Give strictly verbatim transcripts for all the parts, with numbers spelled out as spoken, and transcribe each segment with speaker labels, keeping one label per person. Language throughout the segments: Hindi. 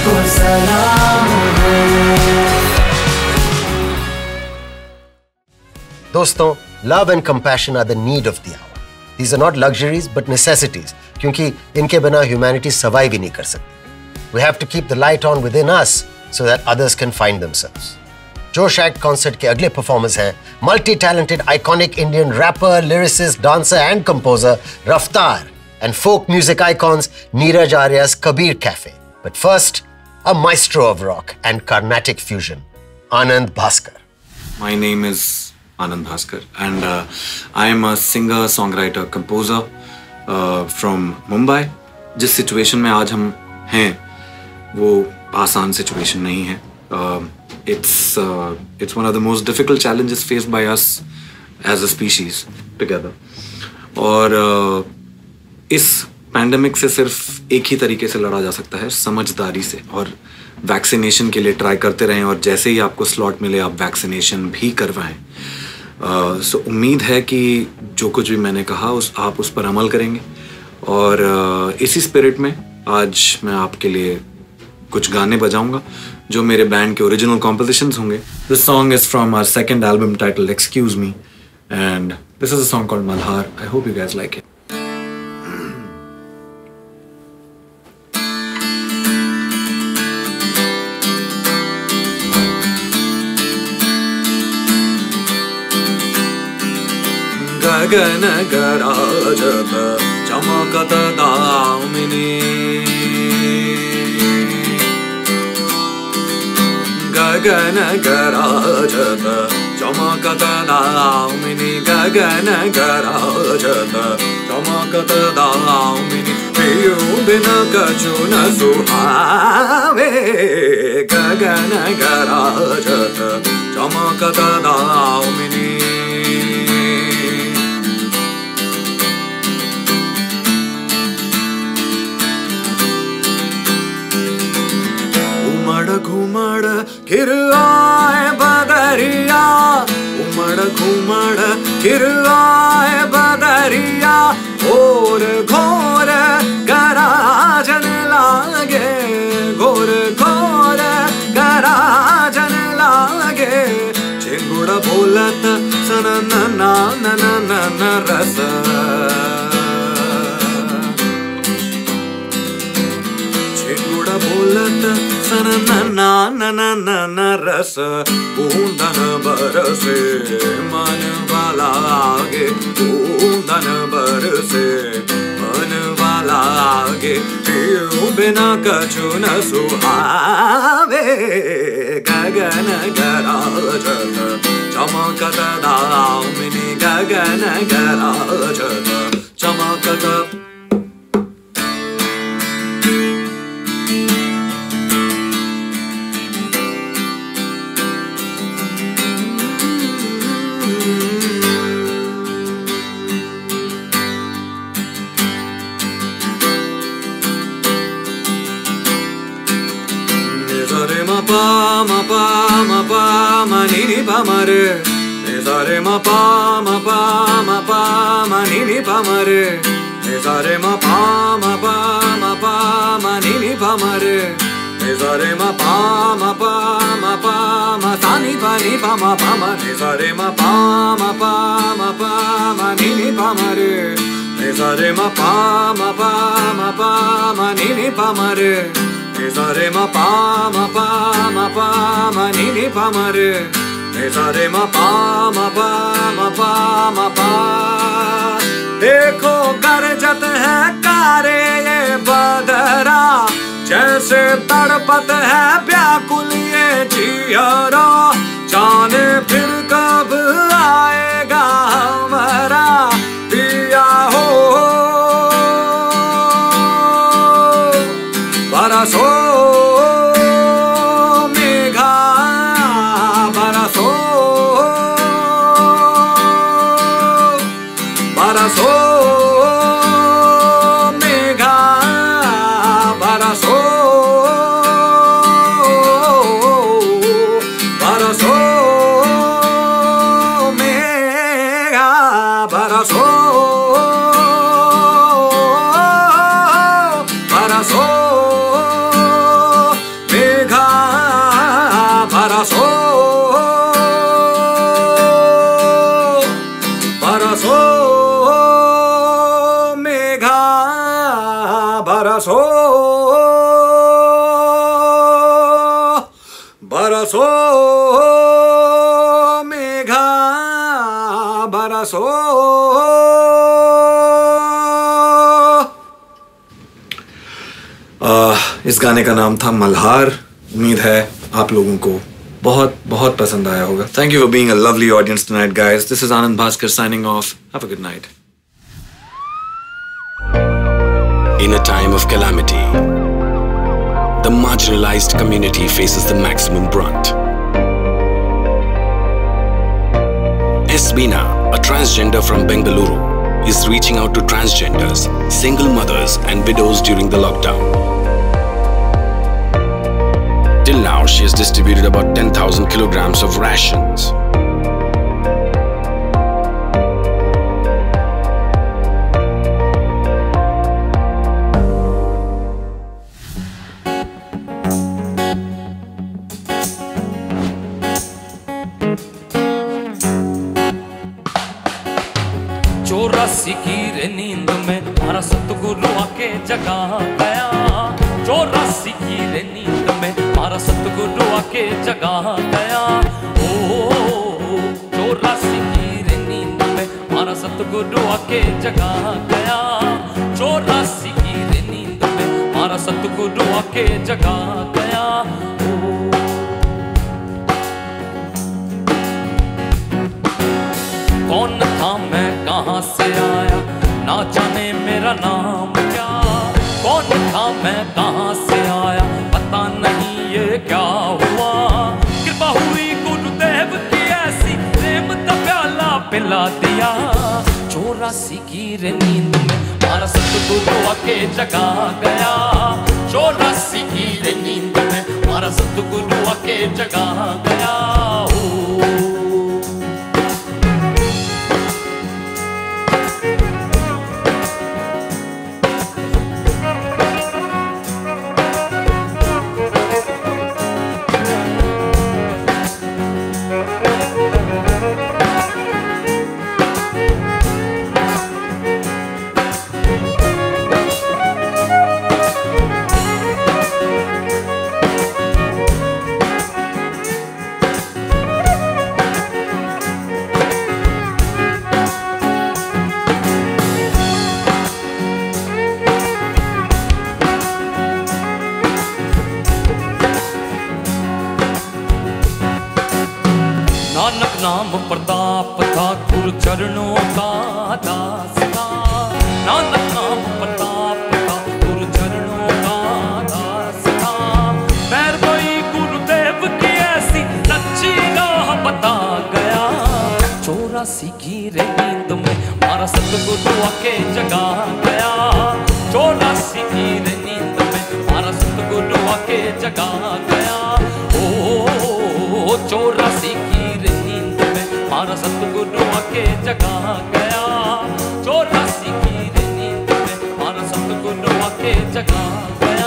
Speaker 1: को सलाम हो।
Speaker 2: दोस्तों, love and compassion are the need of the hour. These are not luxuries but necessities, क्योंकि इनके बिना humanity survive ही नहीं कर सकती. We have to keep the light on within us so that others can find themselves. Josh act concert के अगले परफॉर्मर्स हैं multi talented iconic Indian rapper, lyricist, dancer and composer Raftaar and folk music icons Neeraj Arya's Kabir Cafe. But first, a maestro of rock and Carnatic fusion, Anand Bhaskar.
Speaker 3: My name is Anand Bhaskar and uh, I am a singer, songwriter, composer uh, from Mumbai. जिस situation में आज हम हैं वो आसान situation नहीं है. Uh, it's uh, it's one of the most difficult challenges faced by us as a species together. और uh, इस पैंडेमिक से सिर्फ एक ही तरीके से लड़ा जा सकता है, समझदारी से, और वैक्सीनेशन के लिए ट्राई करते रहें और जैसे ही आपको स्लॉट मिले आप वैक्सीनेशन भी करवाएं. सो uh, so, उम्मीद है कि जो कुछ भी मैंने कहा उस आप उस पर अमल करेंगे और uh, इसी स्पिरिट में आज मैं आपके लिए कुछ गाने बजाऊंगा जो मेरे बैंड के ओरिजिनल कॉम्पोजिशंस होंगे. This song is from our second album titled excuse me and this is a song called Malhar. I hope you guys like it. गगन गराजत चमकत दामिनी, गगन गराजत चमकत दामिनी, गगन गराजत चमकत दामिनी, पियू बिन कछु न सुहावे. गगन गराजत चमकत दामिनी, उमड़ घुमड़ गिर आए बदरिया, उमड़ घुमड़ गिर आए बदरिया, और घोर गराजन लागे, घोर घोर गराजन लागे. चिंगुड़ बोलत सन न न न रस, चिंगुड़ बोलत सन न न न न रस, बूंदन बरसे मन वाला आगे, बूंदन बरसे मन वाला आगे, पियू बिना कछु न सुहावे. गगन गराजत चमकत दामिनी, गगन गराजत चमकत. Ma pa ma pa ma pa ma ni ni pa ma re, ni sa re ma pa ma pa ma pa ma ni ni pa ma re, ni sa re ma pa ma pa ma pa ma ni ni pa ma re, ni sa re ma pa ma pa ma pa ma sa ni pa ni pa ma pa ma, ni sa re ma pa ma pa ma pa ma ni ni pa ma re, ni sa re ma pa ma pa ma pa ma ni ni pa ma re, ni sa re ma pa ma pa ma pa ma ni ni pa ma re, ni sa re ma pa ma pa ma pa ma pa. देखो गरजत है कारे ये बदरा, जैसे तड़पत है व्याकुल ये जियरा, जाने फिर कब आएगा हमारा पिया हो. बरसो मेघा बरसो, बरसो मेघा बरसो, बरसो मेघा बरसो, बरसो बरसो मेघा बरसो। आ, इस गाने का नाम था मल्हार। उम्मीद है आप लोगों को बहुत बहुत पसंद आया होगा। Thank you for being a lovely audience tonight, guys. This is Anand Bhaskar signing off. Have a good night.
Speaker 4: In a time of calamity, the marginalized community faces the maximum brunt. Esbina, a transgender from Bengaluru, is reaching out to transgenders, single mothers and widows during the lockdown. Till now, she has distributed about ten thousand kilograms of rations.
Speaker 1: चौरासी की रे नींद में हमारा सतगुरु आके जगा गया। चौरासी की रे नींद में हमारा सतगुरु आके जगा गया। ओ चौरासी की रे नींद में हमारा सतगुरु आके जगा गया। चौरासी की रे नींद में हमारा सतगुरु आके जगा गया। कौन था मैं कहाँ से आया, ना जाने मेरा नाम क्या। कौन था मैं कहाँ से आया, पता नहीं ये क्या हुआ। कृपा हुई गुरुदेव की ऐसी, प्रेम का प्याला पिला दिया। चौरासी की रे नींद में हमारा सतगुरु आके जगा गया। चौरासी की रे नींद में हमारा सतगुरु आके जगा गया। नानक नाम प्रताप था, गुरु चरणों का दास था। नानक नाम प्रताप था, गुरु चरणों का दास था। पैर कोई गुरुदेव की ऐसी सच्ची राह बता गया। चौरासी की रे नींद में हमारा सतगुरु आके जगा गया। चौरासी की रे नींद में हमारा सतगुरु आके जगा गया। ओ चौरासी की रे नींद में हमारा सतगुरु आके जगा गया। चौरासी की रे नींद में हमारा सतगुरु आके जगा गया।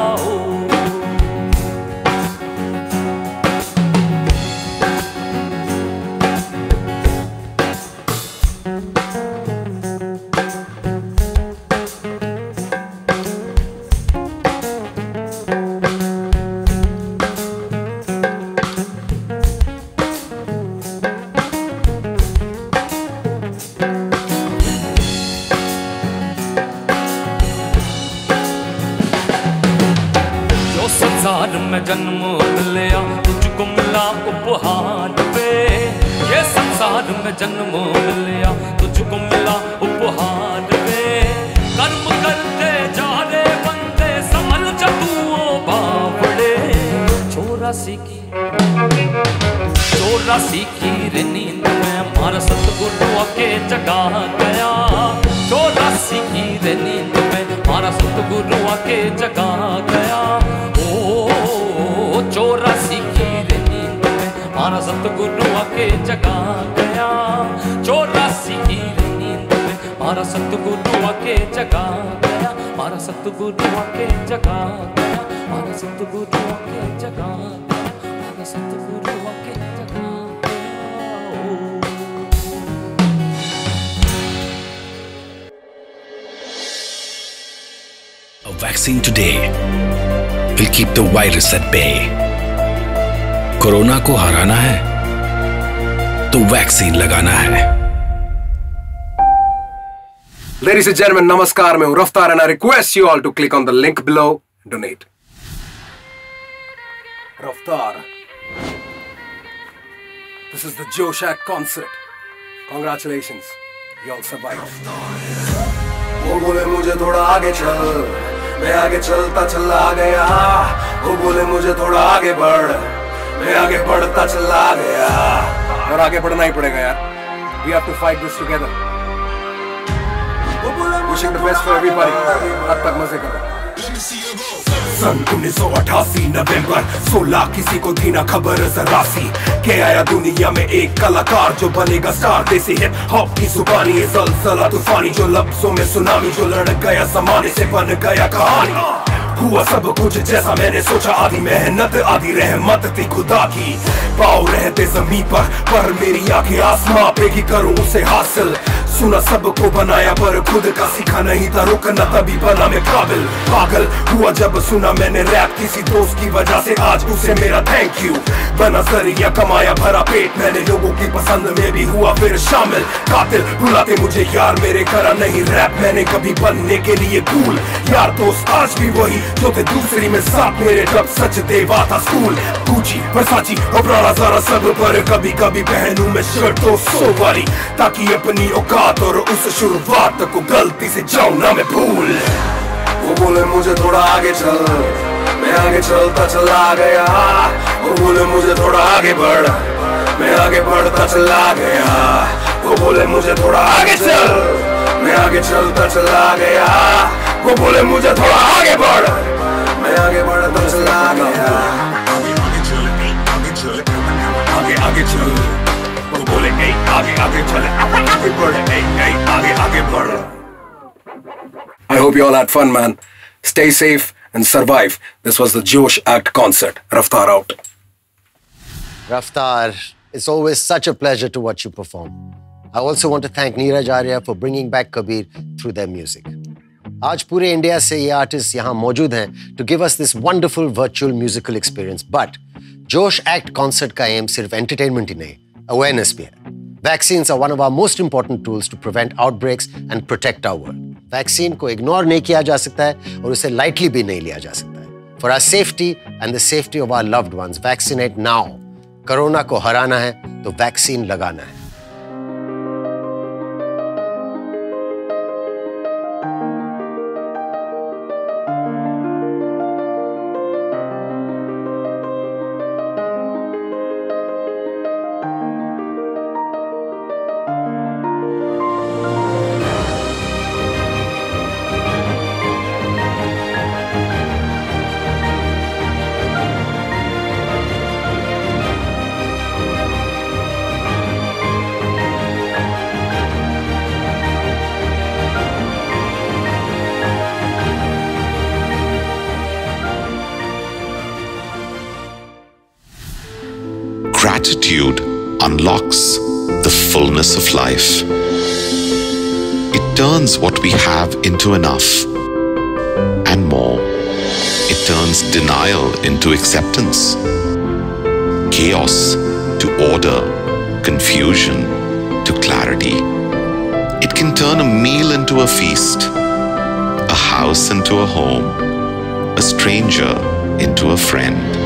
Speaker 1: संसार में जन्म मिलया, तुझको मिला उपहार पे। ये संसार में जन्म मिलया, तुझको मिला उपहार पे। कर्म करते जा रे बंदे, संभल जा तू ओ बावड़े। चौरासी की चौरासी की रे नींद में हमारा सतगुरु आके जगा गया। चौरासी की रे नींद में हमारा सतगुरु आके जगा गया। ओ चौरासी की रे नींद में हमारा सतगुरु आके जगा गया। चौरासी की रे नींद में हमारा सतगुरु आके जगा गया। हमारा सतगुरु आके जगा गया। हमारा सतगुरु आके जगा गया। हमारा सतगुरु आके जगा गया।
Speaker 4: A vaccine today will keep the virus at bay. Corona को हराना है तो वैक्सीन लगाना है।
Speaker 5: Ladies and gentlemen, नमस्कार, मैं हूं रफ्तार and I request you all to click on the link below and donate. Raftar. This is the Josh Act concert. Congratulations, you all survived. वो बोले मुझे थोड़ा आगे चल, मैं आगे चलता चला गया। वो बोले मुझे थोड़ा आगे बढ़, मैं आगे बढ़ता चला गया। और आगे बढ़ना ही पड़ेगा यार। We have to fight this together. Wishing the best for everybody. तब तक मजे करो। सन उन्नीस सौ अठासी नवंबर सोलह, किसी को थी ना खबर जरा सी के आया दुनिया में एक कलाकार जो बनेगा स्टार। देसी हिप हॉप की जुबानी, ये ज़लज़ला तूफानी जो लफ्जों में सुनामी, जो लड़ गया ज़माने से बन गया कहानी। हुआ सब कुछ जैसा मैंने सोचा, आधी मेहनत आधी रहमत थी खुदा की। पाँव रहते जमीन पर पर मेरी आंखें आसमां पे ही करूं उसे हासिल। सुना सबको बनाया पर खुद का सीखा नहीं था रुकना, तभी बना मैं काबिल। पागल हुआ जब सुना मैंने रैप किसी दोस्त की वजह से, आज उसे मेरा थैंक यू। बना जरिया कमाया भरा पेट, मैंने लोगों की पसंद में भी हुआ फिर शामिल। कातिल बुलाते मुझे यार मेरे करा नहीं रैप मैंने कभी बनने के लिए कूल। यार दोस्त आज भी वही जो थे दूसरी में साथ मेरे, जब सच देवा था स्कूल। गुची वर्साची और ब्रांड ज़रा सब पर कभी कभी पहनूं मैं शर्ट तो सो वाली, ताकि अपनी औकात और उस शुरुआत को गलती से जाऊं ना मैं भूल। वो बोले मुझे थोड़ा आगे चल, मैं आगे चलता चला गया। वो बोले मुझे थोड़ा आगे बढ़, मैं आगे बढ़ता चला गया। वो बोले मुझे थोड़ा आगे चल, मैं आगे चलता चला गया। वो बोले मुझे थोड़ा आगे बढ़, मैं आगे बढ़ता चला गया। आगे आगे चल, वो बोले ए आगे आगे चल, आगे बढ़, ए ए आगे आगे बढ़। I hope you all had fun, man. Stay safe and survive. This was the Josh Act concert. Raftar out.
Speaker 2: Raftar, it's always such a pleasure to watch you perform. I also want to thank Neeraj Arya for bringing back Kabir through their music. आज पूरे इंडिया से ये आर्टिस्ट यहाँ मौजूद हैं to give us this wonderful virtual musical experience. But Josh Act concert का aim सिर्फ entertainment ही नहीं, awareness भी है. Vaccines are one of our most important tools to prevent outbreaks and protect our world. Vaccine को ignore नहीं किया जा सकता है और उसे lightly भी नहीं लिया जा सकता है. For our safety and the safety of our loved ones, vaccinate now. Corona को हराना है तो वैक्सीन लगाना है.
Speaker 6: Gratitude unlocks the fullness of life. It turns what we have into enough and more. It turns denial into acceptance, chaos to order, confusion to clarity. It can turn a meal into a feast, a house into a home, a stranger into a friend.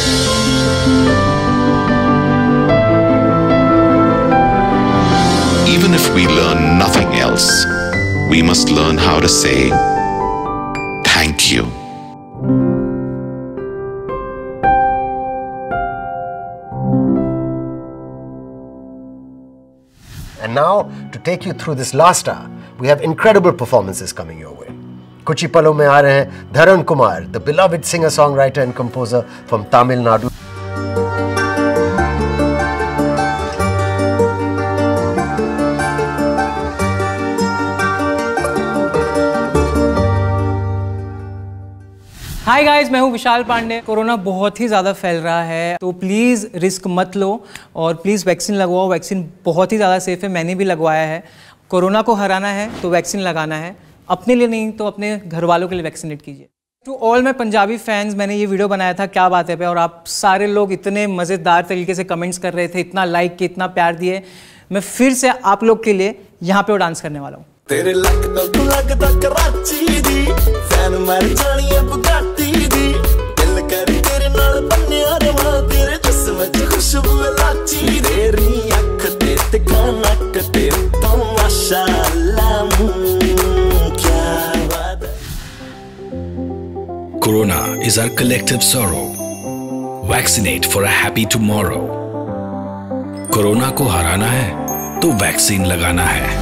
Speaker 6: Even if we learn nothing else, we must learn how to say thank you.
Speaker 2: And now, to take you through this last hour, we have incredible performances coming your way. कुछ ही पलों में आ रहे हैं Dharan Kumar, the beloved singer-songwriter and composer from Tamil Nadu.
Speaker 7: Hi guys, मैं हूं विशाल पांडे। कोरोना बहुत ही ज़्यादा फैल रहा है, तो प्लीज़ रिस्क मत लो और प्लीज़ वैक्सीन लगवाओ। वैक्सीन बहुत ही ज़्यादा सेफ़ है, मैंने भी लगवाया है। कोरोना को हराना है तो वैक्सीन लगाना है, अपने लिए नहीं तो अपने घर वालों के लिए वैक्सीनेट कीजिए। To all my Punjabi fans, मैंने ये वीडियो बनाया था क्या बात है पे, और आप सारे लोग इतने मज़ेदार तरीके से कमेंट्स कर रहे थे, इतना लाइक किए, इतना प्यार दिए। मैं फिर से आप लोग के लिए यहाँ पे वो डांस करने वाला हूँ।
Speaker 8: तेरे लगदा तू लगदा कराची दी फैन मर जानी है बुगाटी दी दिल कर तेरे नाल बन्निया रवा तेरे जिस्म च खुशबू लाची तेरी अख ते ते नक ते तो माशाअल्लाह क्या बात है।
Speaker 4: Corona is our collective sorrow. Vaccinate for a happy tomorrow. Corona को हराना है तो वैक्सीन लगाना है।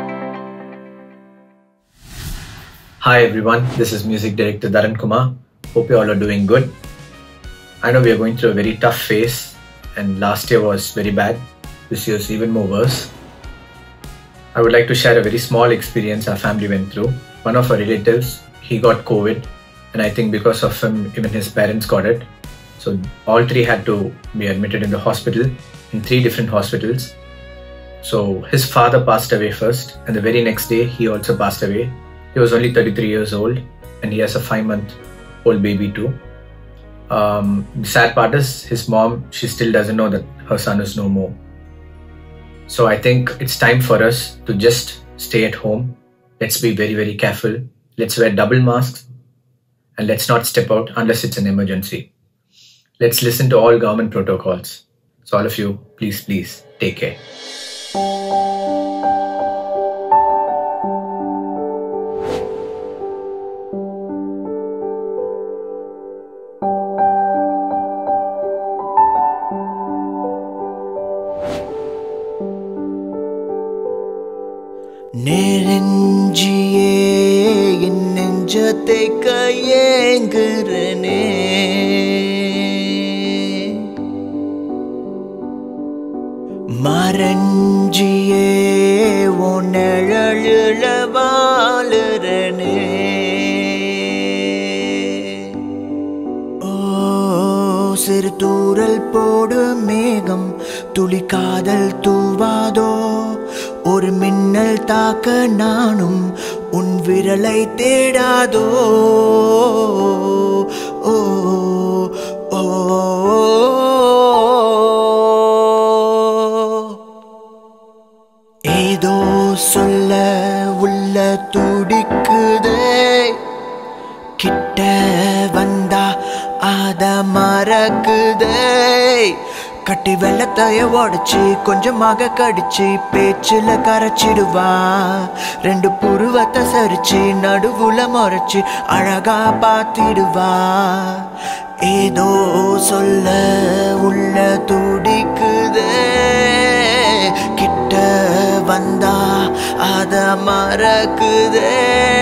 Speaker 9: Hi everyone, this is music director Dharan Kumar. Hope you all are doing good. I know we are going through a very tough phase and last year was very bad. This year is even more worse. I would like to share a very small experience our family went through. One of our relatives, he got COVID and I think because of him, even his parents got it. So all three had to be admitted in the hospital, in three different hospitals. So his father passed away first and the very next day he also passed away. He was only thirty-three years old and he has a five month old baby too. Um, the sad part is his mom, she still doesn't know that her son is no more. So I think it's time for us to just stay at home. Let's be very, very careful. Let's wear double masks and let's not step out unless it's an emergency. Let's listen to all government protocols. So all of you, please, please take care.
Speaker 8: நெருஞ்சியே என் நெஞ்சத்தை கையேங்குறனே மரஞ்சியே உன் நிழலுல வாழுறனே ஓ சிறு தூறல் போடு மேகம் துளி காதல் தூவாதோ ஒரு மின்னல் தாக்க நானும் உன் விரலை தேடாதோ ஓ ஓ ஏதோ சொல்ல உள்ள துடிக்குதே கிட்ட வந்தா அத மறக்குதே கட்டி வெள்ளத்தைய உடைச்சி கொஞ்சமாக கடிச்சு பேச்சில கரைச்சிடுவா ரெண்டு புருவத்தை சரிச்சு நடுவுல முறைச்சு அழகா பார்த்திடுவா ஏதோ சொல்ல உள்ள துடிக்குதே கிட்ட வந்தா அத மறக்குதே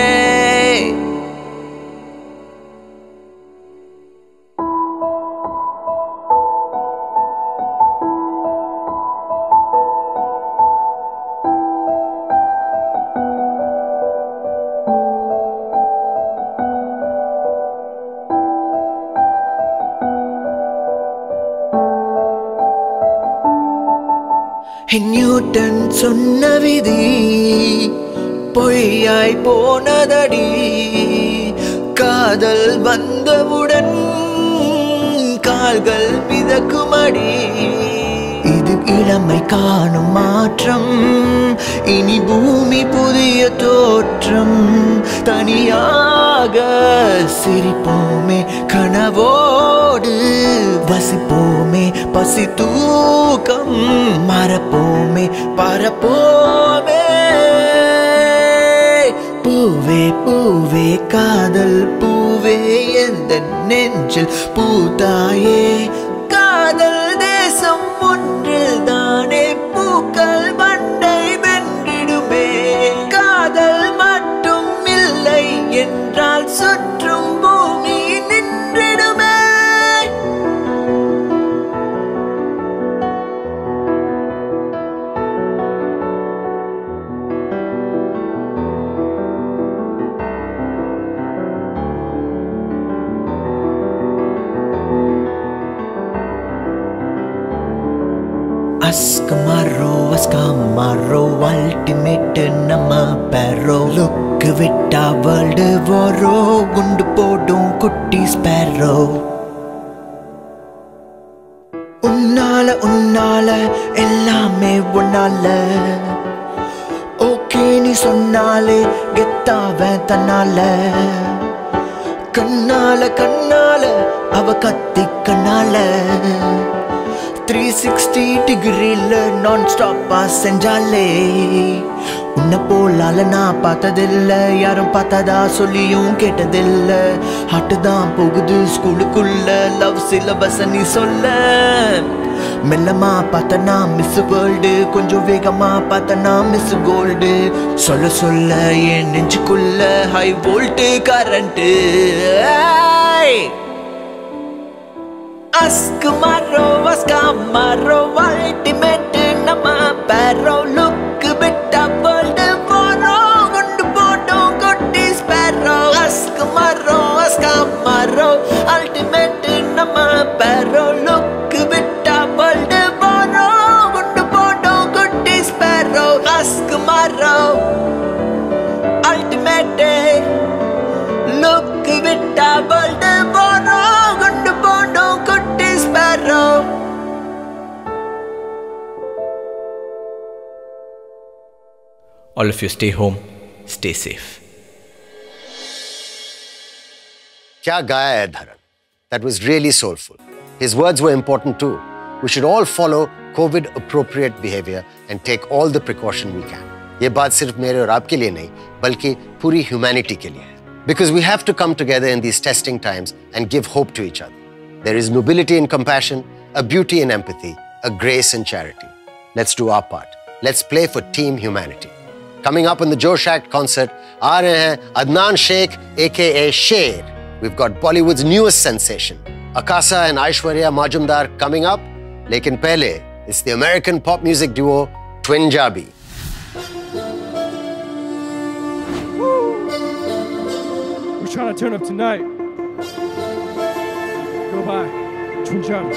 Speaker 8: நியூட்டன் சொன்ன விதி பொய்யாய் போனதடி காதல் வந்தவுடன் கால்கள் மிதக்குமடி இது இளமை காணும் மாற்றம் இனி பூமி புதிய தோற்றம் தனியாக சிரிப்போமே கனவோடு வசிப்போமே பசி தூக்கம் மறப்போமே பரப்போமே பூவே பூவே காதல் பூவே எந்த நெஞ்சில் பூத்தாயே காதல் தேசம் ஒன்றில் தானே பூக்கள் மண்டை வென்றிடுமே காதல் மட்டும் இல்லை என்றால் சுற்றும் பூமி நின்றிடுமே Ask tomorrow,
Speaker 10: Askamaro, ultimate nama perro. Look vitta world voro, gundu podum kutti sparrow. Unnala unnala, ellame unnala. Okay ni sonnale, getta ventanale. Kannala kannala, avakatti kannala. three sixty degree non-stop passenjale. Unna polala na pathadilla, yarum pathada solliyum kettadilla. Hattadaan pogudhu schoolukulla, love syllabus ni solla. Mellama pathana miss world, konjo vegama pathana miss gold. Solla solla ye nenjukulla high voltage current. Hey! Askamaro, Askamaro, ultimate nama perro. Look bitta world voro, gundu podum kutti sparrow. Askamaro, Askamaro, ultimate nama perro. Look bitta world voro, gundu podum kutti sparrow. Askamaro, ultimate. Look bitta world voro, gundu podum kutti sparrow.
Speaker 9: All of you stay home, stay safe.
Speaker 2: Kya gaya hai Dharan? That was really soulful. His words were important too. We should all follow COVID appropriate behavior and take all the precaution we can. ये बात सिर्फ मेरे और आपके लिए नहीं, बल्कि पूरी humanity के लिए है. Because we have to come together in these testing times and give hope to each other. There is nobility in compassion, a beauty in empathy, a grace in charity. Let's do our part. Let's play for team humanity. Coming up on the Josh Act concert, aa rahe hain Adnan Sheikh, aka Sher. We've got Bollywood's newest sensation, Akasa and Aishwarya Majumdar coming up. Lekin pehle, it's the American pop music duo Twinjabi.
Speaker 11: We're trying to turn up tonight. Go by. Twinjabi.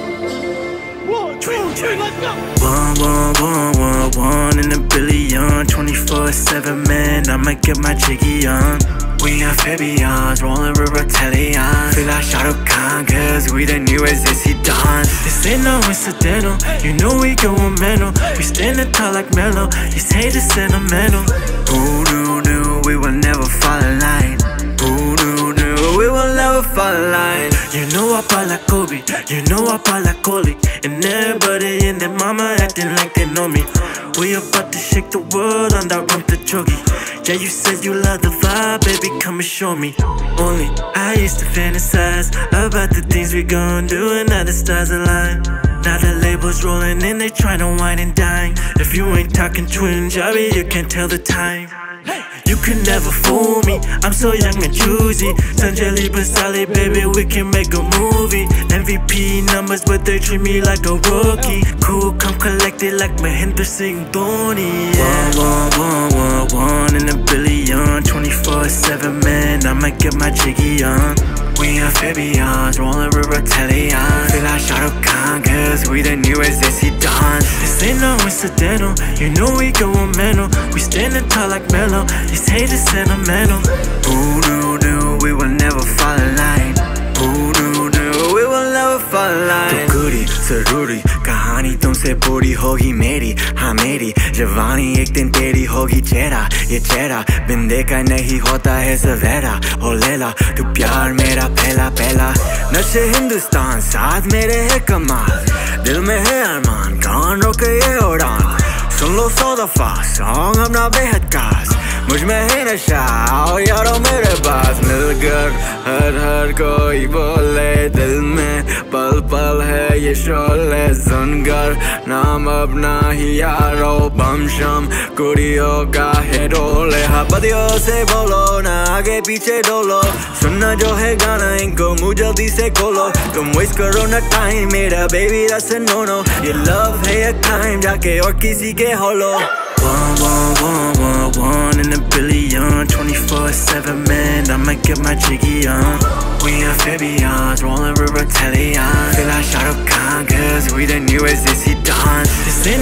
Speaker 11: One, two, three, let's go!
Speaker 12: One, one, one, one, one in a billion. twenty-four seven, man, I'ma get my jiggy on. We amphibians, rolling river Italian. Feel like Shah Rukh Khan, cause we the newest S C Don. This ain't no incidental, you know we going mental. We standing tall like Mellow, these haters sentimental. Who knew, knew we will never fall in line? Who knew, knew we will never fall in line? You know I ball like Kobe, you know I ball like Coley. And everybody in their mama acting like they know me. We about to shake the world on that rump the jogi. Yeah, you said you love the vibe, baby, come and show me. Only I used to fantasize about the things we gon' do, and now the stars align. Now the labels rolling in, they tryna wine and dine. If you ain't talking Twinjabi, you can't tell the time. You can never fool me, I'm so young and choosy. Sanjali Basali, baby, we can make a movie. M V P numbers, but they treat me like a rookie. Cool, come collected like Mahendra Singh Dhoni. One, one, one, one, one in a billion. twenty-four seven, man, I'ma get my jiggy on. We amphibians, rolling river Italian. Feel like Shah Rukh Khan, cause we the newest S C Don. This ain't no incidental, you know we going mental. We standing tall like Mellow, these haters sentimental. Who knew, knew we will never fall in line? Who knew, knew we will never fall in line? तो गुरी जरूरी कहानी तुमसे पूरी होगी मेरी, हाँ मेरी जवानी एक दिन तेरी होगी चेहरा, ये चेहरा बिन देखा नहीं होता है सवेरा. हो लेला तू प्यार मेरा पहला पहला. नशे हिंदुस्तान साथ मेरे है कमाल. दिल में है अरमान, कौन रोके ये उड़ान. सुन लो सौ दफा सॉन्ग अपना बेहद खास. मुझ में है नशा, आओ यारो मेरे पास. मिलकर हर हर कोई बोले, दिल में पल पल है ये शोले. सुनकर नाम अपना ही यारो, बम शम कुड़ियों का है डोले. हाँ बदियों से बोलो ना आगे पीछे डोलो. सुनना जो है गाना इनको मुँह जल्दी से खोलो. तुम वेस्ट करो ना टाइम मेरा baby, that's a no no. ये लव है या क्राइम, जाके और किसी के होलो. One, one, one, one, one in a billion. twenty-four seven, man, I'ma get my jiggy on. We amphibians, rolling river Italian. Feel like Shah Rukh Khan, cause we the newest S C Don. This ain't no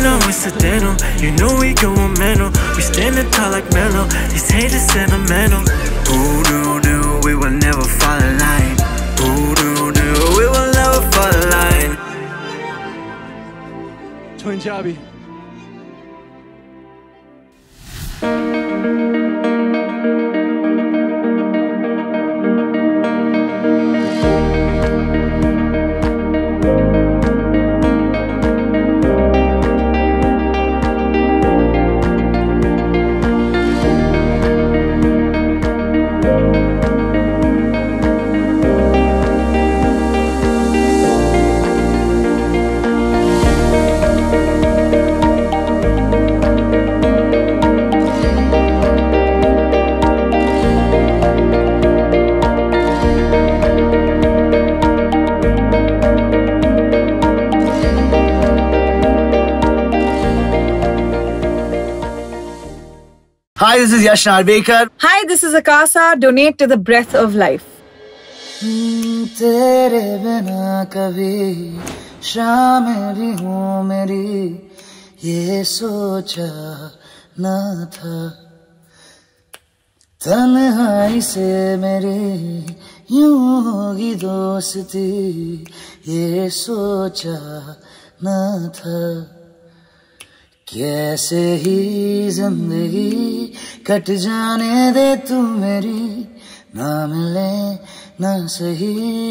Speaker 12: accidental. You know we going mental. We standing tall like Mellow. These haters sentimental. Ooh, no, no, we will never fall in line. Ooh, no, no, we will never fall in line.
Speaker 11: Punjabi.
Speaker 13: Hi, this is Yash Narvekar.
Speaker 14: Hi, this is Akasa. Donate to the breath of life.
Speaker 10: तेरे बिना कभी शाम भी हूँ मेरी ये सोचा ना था तन्हाई से मेरी यूं होगी दोस्ती ये सोचा ना था कैसे ही जिंदगी कट जाने दे तू मेरी ना मिले ना सही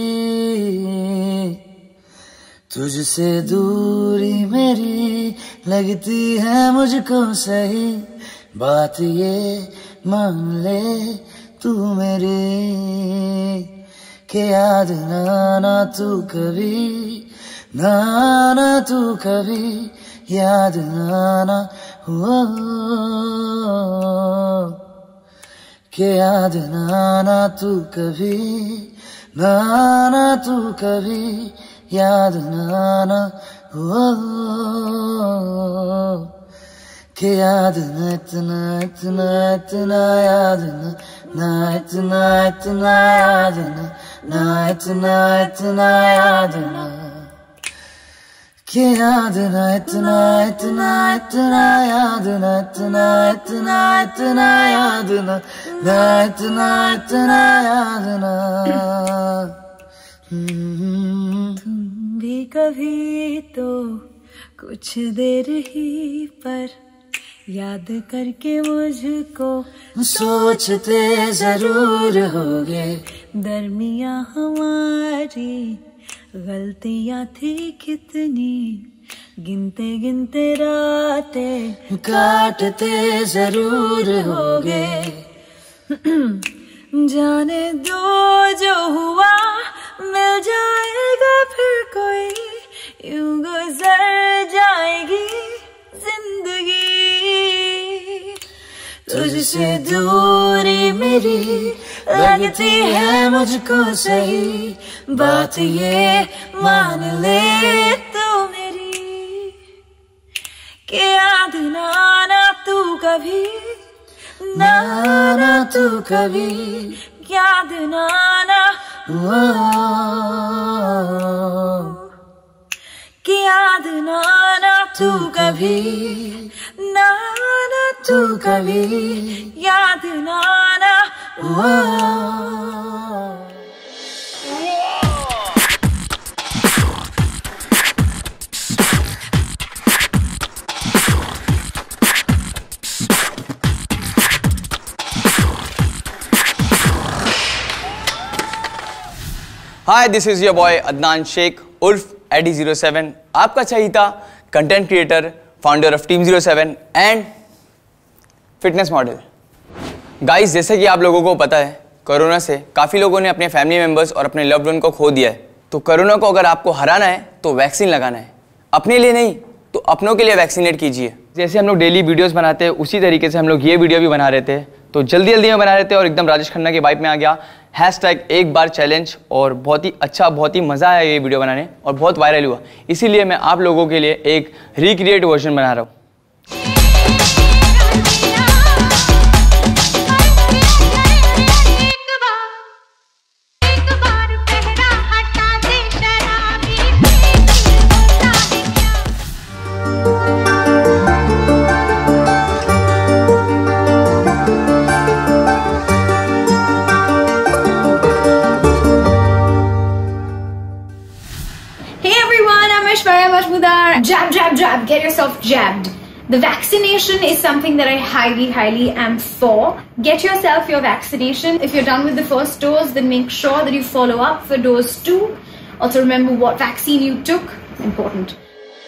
Speaker 10: तुझसे दूरी मेरी लगती है मुझको सही बात ये मान ले तू मेरी के याद ना ना तू कभी ना ना तू कभी याद आना हो के याद आना तू कभी ना तू कभी याद आना हो के याद न इतना इतना इतना याद न ना इतना इतना याद न ना इतना इतना याद न के याद ना इतना इतना इतना याद ना इतना इतना इतना याद ना ना इतना इतना याद ना
Speaker 14: तुम भी कभी तो कुछ देर ही पर याद करके मुझको
Speaker 10: सोचते जरूर होगे
Speaker 14: दरमियां हमारी गलतियां थी कितनी गिनते गिनते रातें
Speaker 10: काटते जरूर होगे
Speaker 14: जाने दो जो हुआ मिल जाएगा फिर कोई यूं गुजर जाएगी जिंदगी
Speaker 10: तुझसे दूरी मेरी लगती है मुझको सही बात ये मान ले
Speaker 14: तू मेरी के याद ना ना तू कभी
Speaker 10: ना ना तू कभी
Speaker 14: याद ना ना के याद ना ना तू कभी ना ना
Speaker 10: तू कभी
Speaker 14: याद ना ना
Speaker 15: hi this is your boy Adnan Shaikh उर्फ एडी ज़ीरो सेवन आपका चहीता content creator founder of team zero seven and fitness model. Guys जैसे कि आप लोगों को पता है कोरोना से काफ़ी लोगों ने अपने फैमिली मेम्बर्स और अपने लव्ड वन को खो दिया है। तो कोरोना को अगर आपको हराना है तो वैक्सीन लगाना है, अपने लिए नहीं तो अपनों के लिए वैक्सीनेट कीजिए। जैसे हम लोग डेली वीडियोस बनाते हैं उसी तरीके से हम लोग ये वीडियो भी बना रहे थे, तो जल्दी जल्दी में बना रहे थे और एकदम राजेश खन्ना के वाइब में आ गया हैशटैग एक बार चैलेंज और बहुत ही अच्छा बहुत ही मज़ा आया ये वीडियो बनाने और बहुत वायरल हुआ। इसीलिए मैं आप लोगों के लिए एक रिक्रिएट वर्जन बना रहा हूँ।
Speaker 16: Aishwarya Majmudar. Jab, jab, jab. Get yourself jabbed. The vaccination is something that I highly, highly am for. Get yourself your vaccination. If you're done with the first dose, then make sure that you follow up for dose two. Also remember what vaccine you took. Important.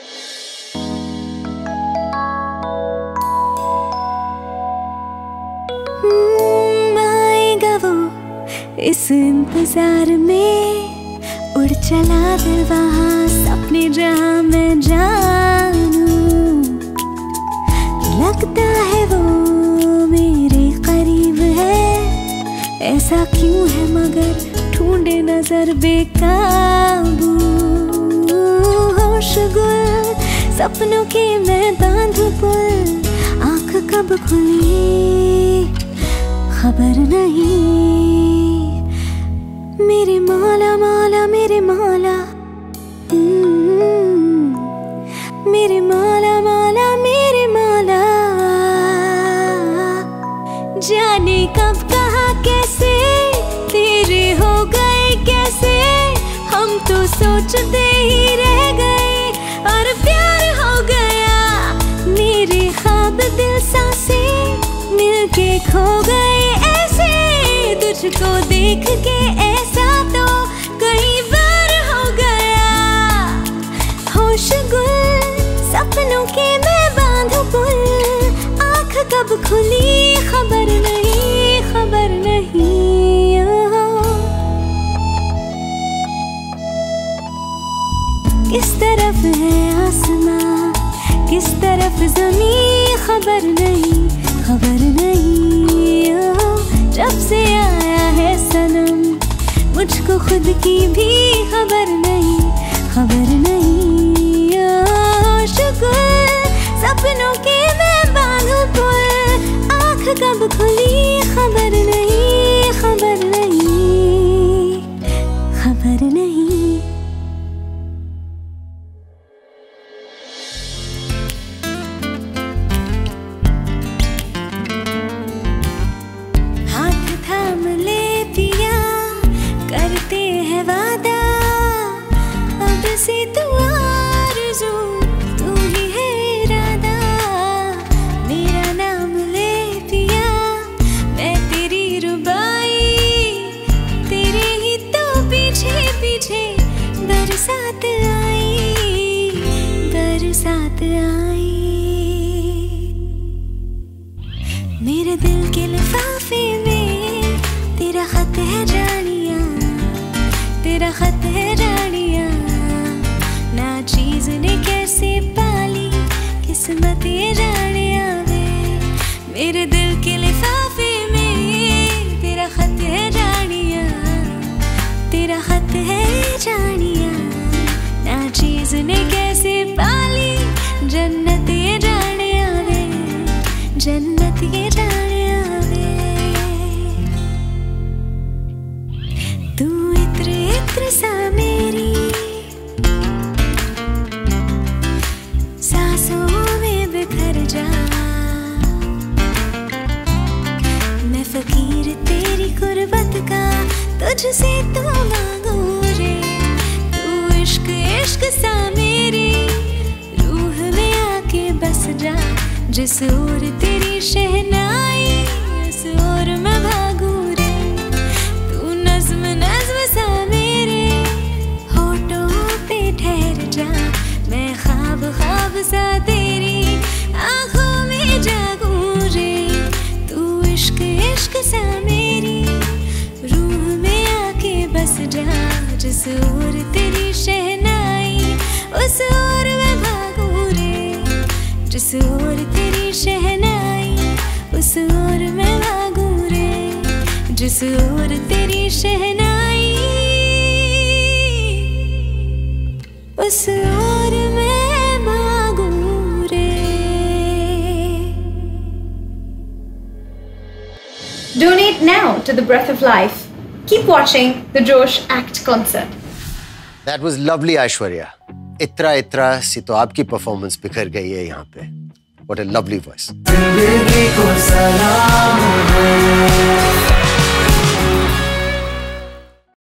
Speaker 17: इस इंतजार में उड़ चला दिल वहाँ सपने जहाँ मैं जानूं, लगता है वो मेरे करीब है, ऐसा क्यों है मगर ढूंढे नजर बेकाबू। होश गुल सपनों के मैं बांधू पुल, आँख कब खुली खबर नहीं। मेरे मौला मौला मेरे मौला, मेरे मौला मौला मेरे मौला, जाने कब कहाँ कैसे तेरे हो गए कैसे, हम तो सोचते ही रह गए और प्यार हो गया। मेरे ख्वाब दिल सांसें मिलके खो गए ऐसे, तुझको देख के ऐसा तो कई बार हो गया। होश गुल सपनों के मैं बांधू पुल, आँख कब खुली खबर नहीं खबर नहीं। किस तरफ है आसमां किस तरफ ज़मीं, खबर नहीं खबर नहीं। जब से आया है सनम मुझको खुद की भी खबर नहीं खबर नहीं। शुक्र सपनों के मैं बांधू पुल, आँख कब खुली खबर नहीं खबर नहीं खबर नहीं। मेरे दिल के लिफाफे में तेरा खत है जानिया, तेरा खत है जानिया। ना चीज ने कैसे पाली किस्मत ये जानिया वे, मेरे दिल के लिफाफे में तेरा खत है जानिया, तेरा खत है जानिया। ना चीज ने कैसे पाली जन्नत ये जानिया वे, जन्नत ये जानिया वे। तू इत्र इत्र सा मेरी सांसों में बिखर जा, मैं फकीर तेरी गुर्बत का तुझसे तो मांगू रे। तू इश्क इश्क सा मेरी रूह में आके बस जा, जिस ओर तेरी शहनाई उस ओर मैं भागू रे। तू नज़्म नज़्म सा मेरे होठों पे ठहर जा, मैं ख्वाब ख्वाब सा तेरी आँखों में जागू रे। तू इश्क इश्क सा मेरी रूह में आके बस जा, जिस ओर तेरी शहनाई उस ओर मैं भागू रे। जिस ओर तेरी शहनाई उस ओर मैं भागू रे, जिस ओर तेरी शहनाई उस ओर मैं भागू रे।
Speaker 16: Donate now to the Breath of Life. Keep watching the Josh Act concert.
Speaker 2: That was lovely, Aishwarya. इत्रा इत्रा सी तो आपकी परफॉर्मेंस बिखर गई है यहाँ पे. What a lovely voice.